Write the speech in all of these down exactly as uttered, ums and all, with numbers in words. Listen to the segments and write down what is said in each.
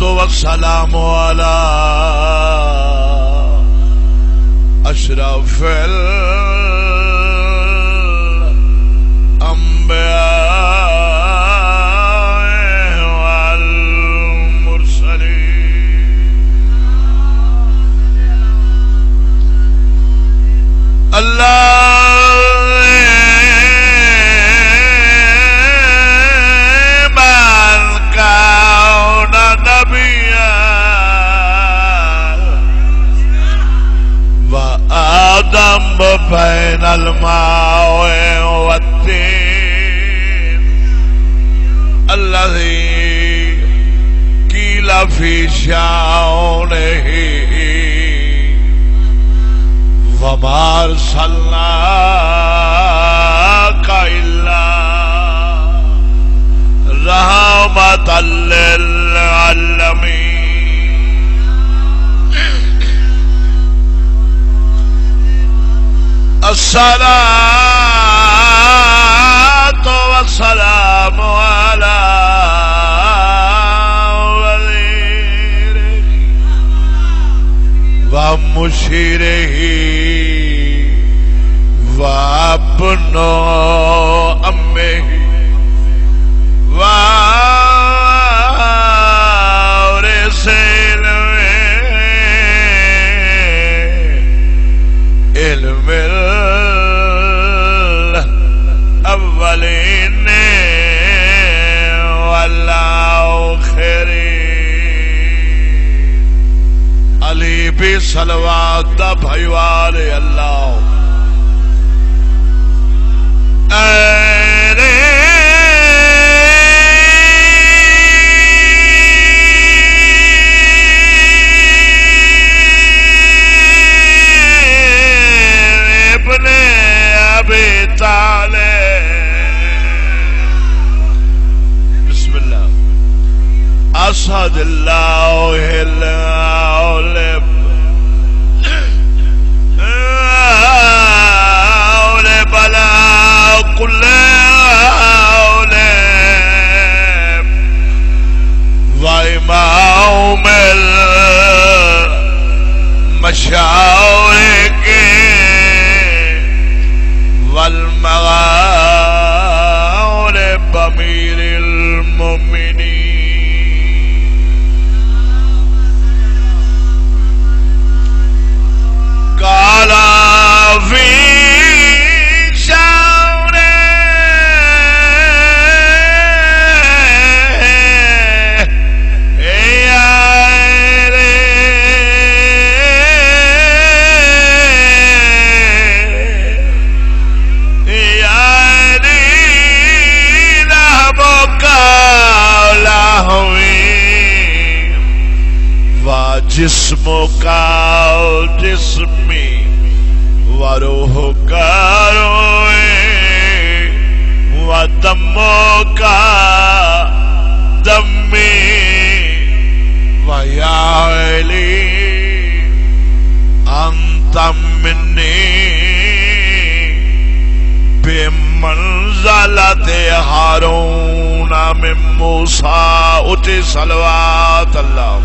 والسلام على أشرف الأنبياء والمرسلين. الله بين الماء والتين الذي قيل في شأنه وما أرسلناك إلا رحمة للعالمين. الصلاة والسلام على وزيره ومشيره وابن أمه وارث علم الأولين والآخرين. علی بھی صلوات دا بھائی والے اللہ. أسعد الله العلم أولب على كل علم وإمام المشارق والمغارب أمير المؤمنين. قال في شأنه يا جسموں کا جسمی وروح کا روئے ودموں کا دمی ویا علی انت منی بمنزلت ہارون من موسیٰ. اٹھی صلوات اللہ.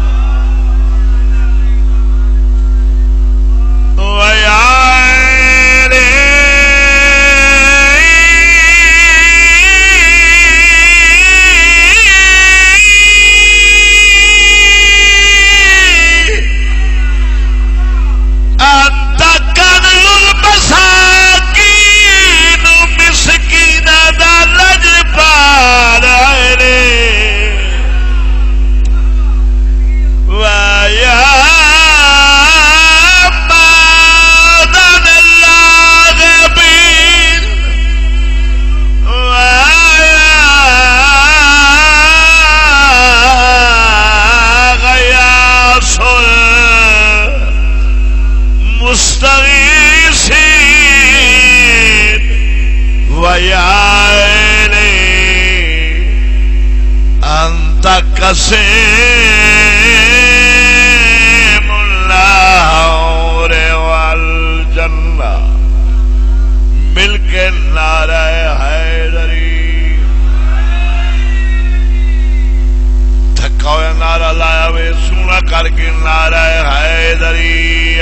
قسیم اللہ والجنہ مل کے نعرہ حیدری دھکا ہویا نعرہ دوسرا لایا وے سونا کر کے نعرہ حیدری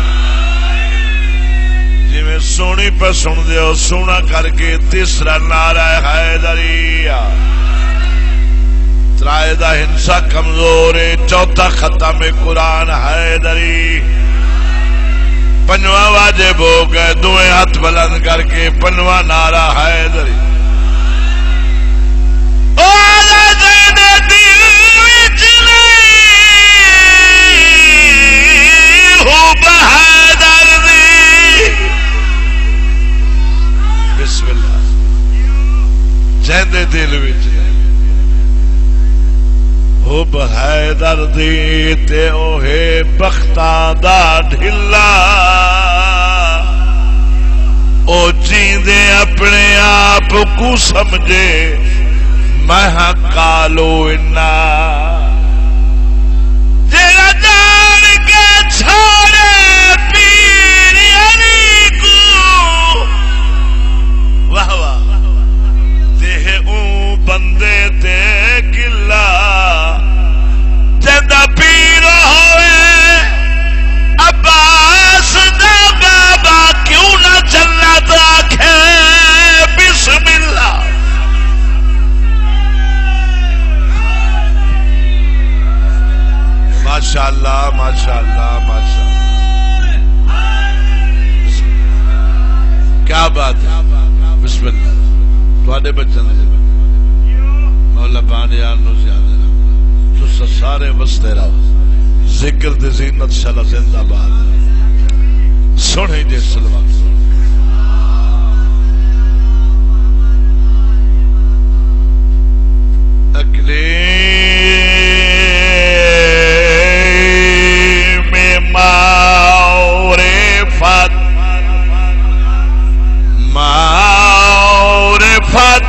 جی میں سونی پہ سن دے ہو سونا کر کے تیسرا نعرہ حیدری ترائے دا ہنسا کمزور چوتھا ختم قرآن حیدری پنجواں واجب ہو گئے دوئے ہاتھ بلند کر کے پنجواں نعرہ حیدری بسم اللہ جیندے دل وچ حب حیدر دی تے اوہے بختاں دا ڈھلا او جیندے اپنے آپ کو سمجھے میں کالو انا جیڑا جان کے چھوڑے پیر علی کو واہ واہ تے اون بندے تے گلا جدا پیر ہوئے عباس دا بابا کیوں نہ جنت آکھے بسم اللہ ماشاءاللہ ماشاءاللہ ماشاءاللہ کیا بات ہے بسم اللہ تواڈے بچن مولا بانیان نو زیادہ تو سارے وستے رہو ذکر دی زینت شالا زندہ باد سنے جے سلوات اگلے میں معرفت معرفت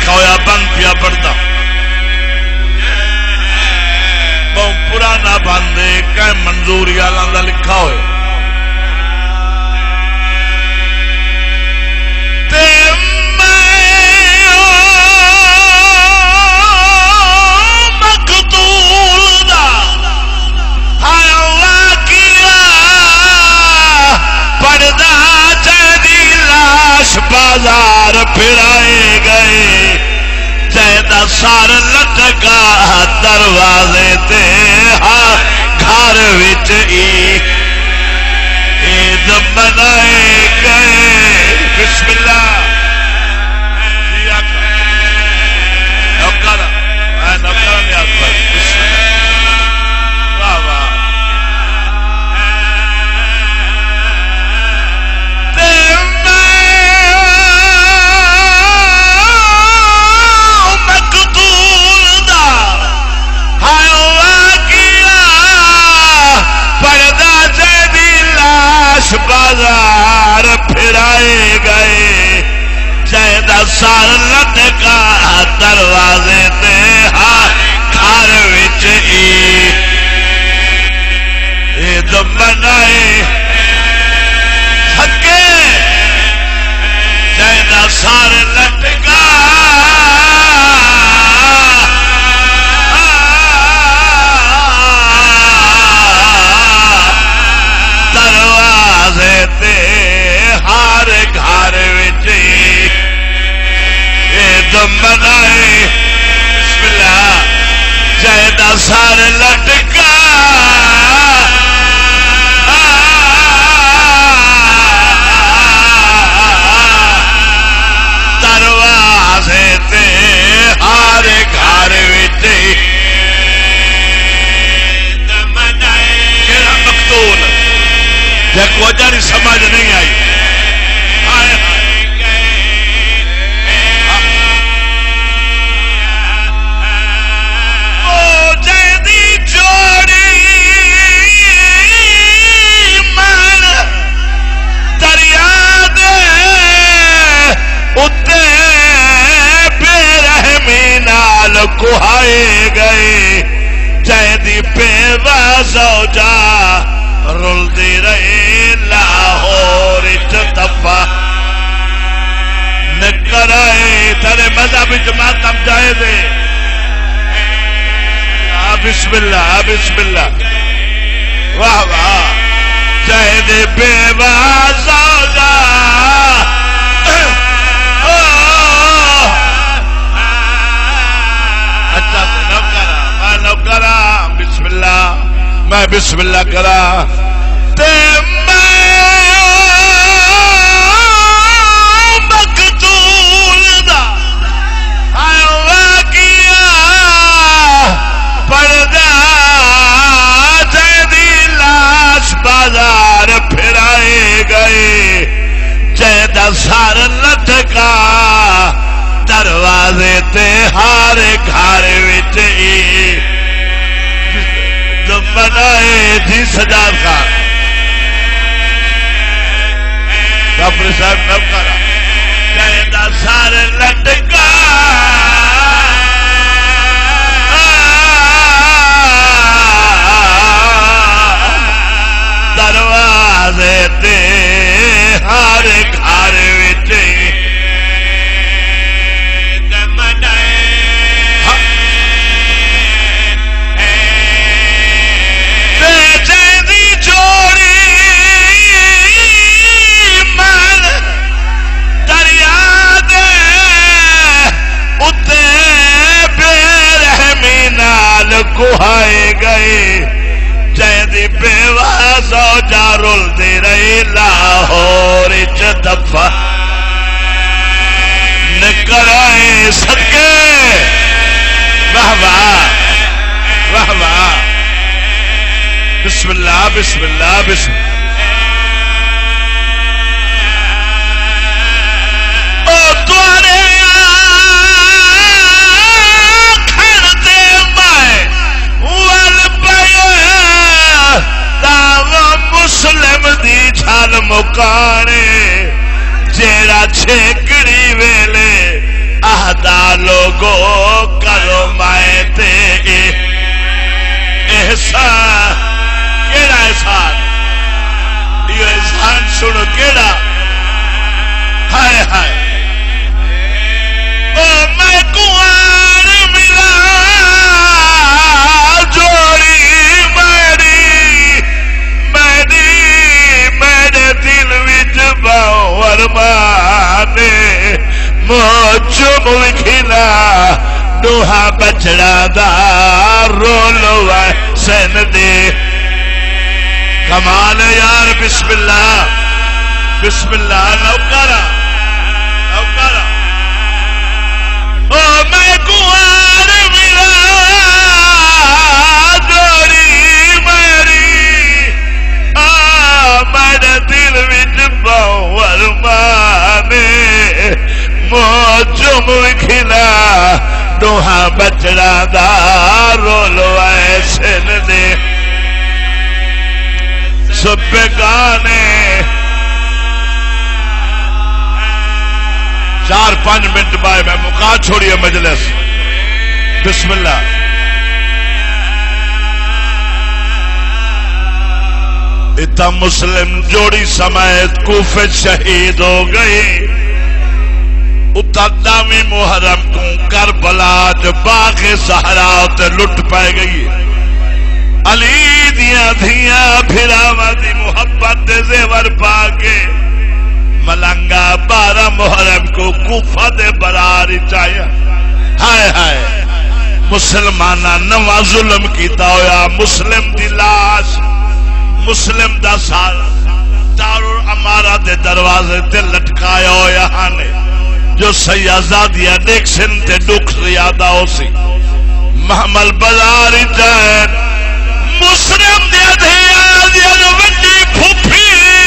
لکھا ہویا بند پیا پڑھتا بہت پرانا بند ہے کہ منظوری والا دا لکھا ہوئے تے بازار پھرائے گئے جیدہ سار لٹکا دروازے تے ہاں گھر وچ عید منائے گئے بسم اللہ نوکر نوکر نیاز پر بسم اللہ واہ واہ بازار پھرائے گئے جیدہ سار لٹکا دروازے تے ہاں گھر وچ عید منائے ہکے جیدہ سار لٹکا ہر گھر وچ عید منائے بسم اللہ جیدہ سار لٹکا دروازے تے ہر گھر وچ عید منائے کیڑا مقتول جے کو جاری سمجھ نہیں آئی کوہائے گئے جیدی بیوہ زوجہ رول دی رہے لاہور دفع نکرائے ترے مذہب جماعتم جائے دے بسم اللہ بسم اللہ واہ واہ جیدی بیوہ زوجہ کرا بسم اللہ میں بسم اللہ کرا تے میں مقتول دا واقعہ پردہ جیدی لاش بازار پھرائے گئے جیدہ سار لٹکا دروازے تے ہر گھر وچ منائے جی سجاد خان کفر صاحب نوکرہ جیدہ سار لٹکا دروازے تے ہر گھر وچ کوہائے گئے جیدی بیوہ زوجہ رول دی رہی لاہور دفع نکرائے صدقے واہ واہ واہ واہ بسم اللہ بسم اللہ بسم اللہ او توارے مسلم دی چھال مکانے جیڑا چھیکڑی ویلے آہ دا لوگو کرو مائے تے احسان کیڑا احسان یہ احسان سنو کیڑا ہائے ہائے او میں کنوار ملا جوڑی میری میری میرے دل وچ باور مانے موچم وکھنا دوہا بچڑا دا رولو سن دے کمال یار بسم اللہ بسم اللہ نوکارا نوکارا او میں کنوار ملا جوڑی میری آ میرے دل وچ باور مانے موجم کھلا دوہا بچڑا دا رولو ایسن دے سب گانے چار پانچ منٹ بائے میں مقا چھوڑیے مجلس بسم اللہ اتا مسلم جوڑی سمیت کوفہ شہید ہو گئی اتدامی محرم کو کربلا جو باغ زہرا تے لٹ پائے گئی علی دیاں دھیاں پھراوا دی محبت دے زیور پاکے ملنگا بارہ محرم کو کوفہ دے براری چاہیا ہائے ہائے مسلمانہ نوا ظلم کیتا ہویا مسلم دی لاش مسلم دا سال دارو امارہ دے دروازے تے لٹکایا ہویا ہانے جو سیازادیاں ڈیکسن تے ڈکھ زیادہ ہو سی محمل بزاری جائن مسلم دیا دیا دیا وڈی پھوپھی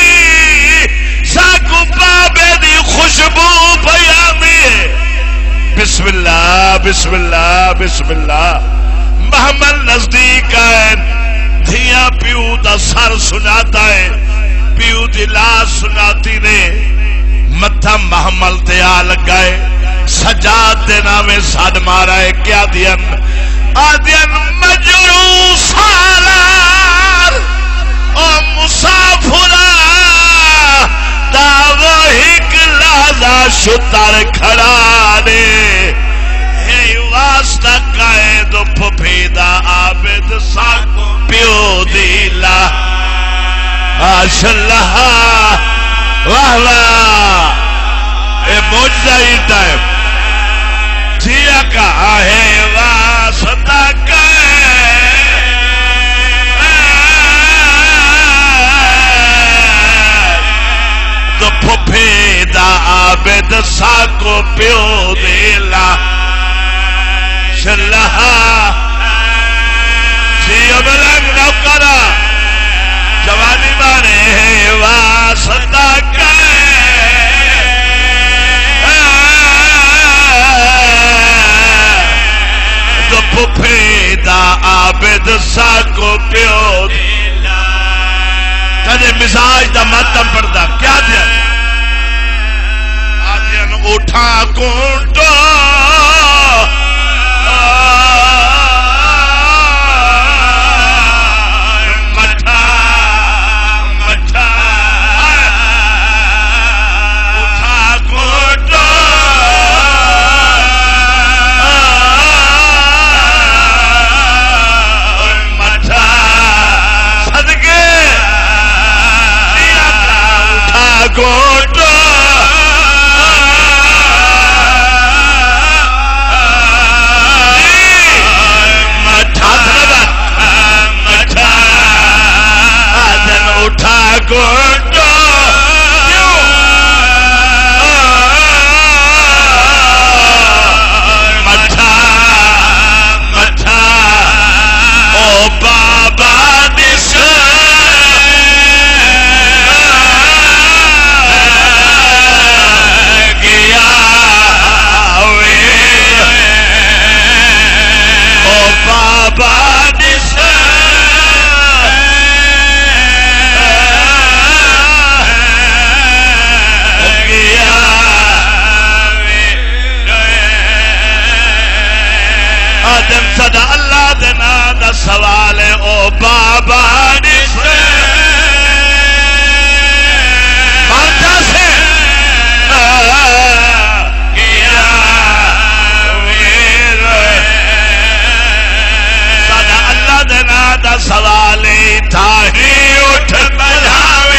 ساکو بابے دی خوشبو پیامی ہے بسم اللہ بسم اللہ بسم اللہ محمل نزدیک آئے دھیاں پیو دا سر سناتا ہے پیو دی لاش سناتی نے متھا محمل تے آ لگائے سجاد دے نامے ساڑ مارا ہے کیا دین آدین مجرو سالار او مسافرہ دا وہی کلازہ شتر کھڑا دے ہے واسطہ قائد پھپیدہ عابد ساکو پیو دیلا آش اللہ واہ واہ اے موجزہ ہی ٹائم دھیا کہا ہے واسطہ کہے تو پھپیدہ عابد ساکو پیو دیلا شلہ جیو بلنگ نو کرا جوانی مانے ہے واسطہ کہے تو پھپیدہ عابد ساکو پیو دیلا کدے مزاج دا ماتم پردہ کیا دیا آدین اٹھا کونٹو مٹھا مٹھا اٹھا کونٹو مٹھا صدقے اٹھا کونٹو آدم صدا اللہ دینا دا سوال ہے او بابا نسے مارتا سے کیا ویر صدا اللہ دینا دا سوال ہے تھا ہی اٹھ بلاوے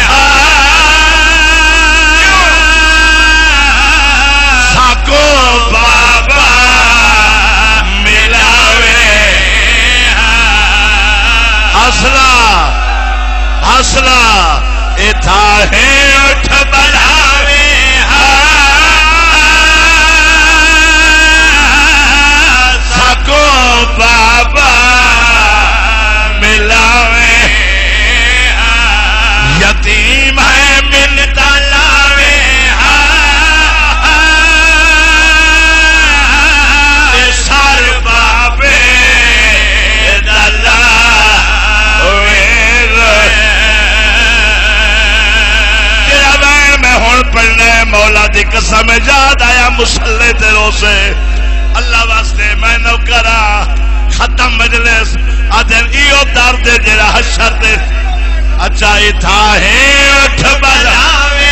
ساکو بابا ملاوے حسنا حسنا اتھا ہے اٹھ بلاوے ساکو بابا ملاوے یتیم ہے ملتا لاوے سار بابے دلا میں ہوں پڑھنے مولا دی قسم یاد آیا مسلے تے روسے اللہ واسطے میں نوکرا ختم مجلس آدھن ایو دار دے جڑا حشر دے اچھا اتھا ہے اٹھ بلاوے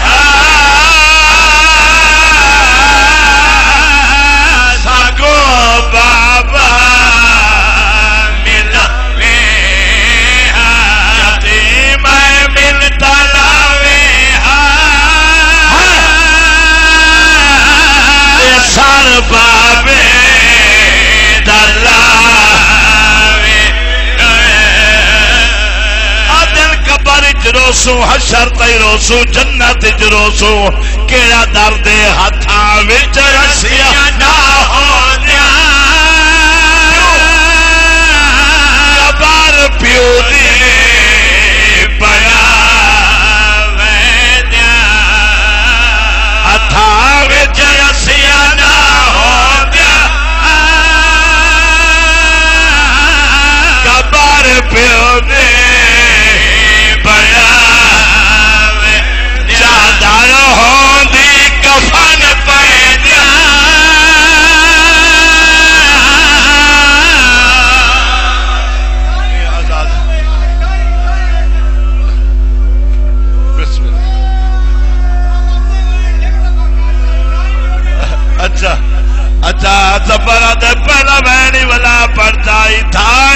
ساکو بابا ملاوے یتیم ملتا لاوے سار بابے دلاوے آدن قبر جروسو حشر تی روسو جنت جروسو کیڑا درد ہاتھاں وچ رسیاں نہ ہو دیا قبر پیو دی پیا ویدیا ہاتھاں وچ رسیاں نہ ہو دیا قبر پیو دی چادر ہوندی کفن پہ دیا اچھا اچھا زبرہ دے پہلا بینی والا پڑھتا ہی تھا